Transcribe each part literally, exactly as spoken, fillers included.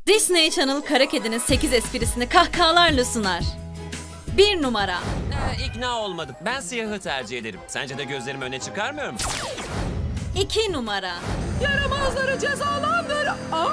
Disney Channel kara kedinin sekiz esprisini kahkahalarla sunar. Bir numara. Ee, ikna olmadım. Ben siyahı tercih ederim. Sence de gözlerimi öne çıkarmıyor mu? İki numara. Yaramazları cezalandır. Aa!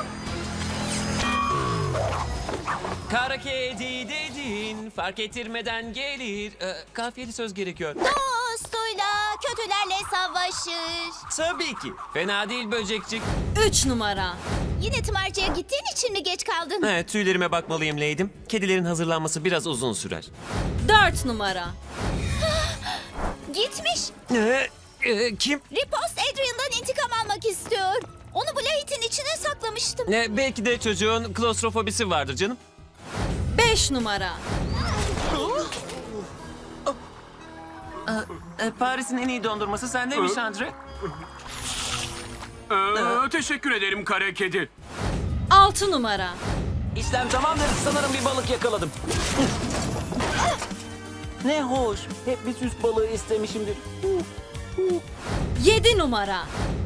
Kara kedi dedin, fark ettirmeden gelir. Ee, kafiyeli söz gerekiyor. Dostuyla kötülerle savaşır. Tabii ki. Fena değil böcekçik. Üç numara. Yine tımarcıya gittiğin için mi geç kaldın? Evet, tüylerime bakmalıyım Lady'm. Kedilerin hazırlanması biraz uzun sürer. Dört numara. Gitmiş. Ee, e, kim? Ripost Adrian'dan intikam almak istiyor. Onu bu lahitin içine saklamıştım. Ee, belki de çocuğun klostrofobisi vardır canım. Beş numara. Ee, Paris'in en iyi dondurması sendeymiş Andre. Ee, teşekkür ederim kara kedi. Altı numara. İşlem tamamdır. Sanırım bir balık yakaladım. Ne hoş. Hep bir süs balığı istemişimdir. Yedi numara.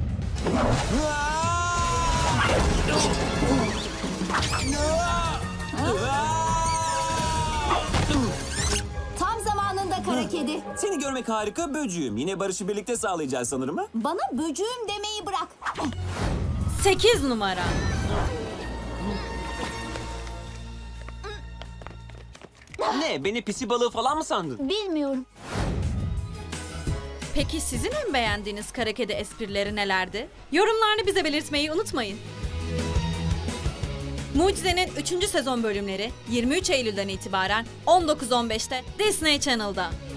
Tam zamanında kara kedi. Seni görmek harika böcüğüm. Yine barışı birlikte sağlayacağız sanırım ha? Bana böcüğüm demeyi bırak. Sekiz numara. Ne? Beni pisi balığı falan mı sandın? Bilmiyorum. Peki sizin en beğendiğiniz kara kedi esprileri nelerdi? Yorumlarını bize belirtmeyi unutmayın. Mucize'nin üçüncü sezon bölümleri yirmi üç Eylül'den itibaren on dokuz on beşte Disney Channel'da.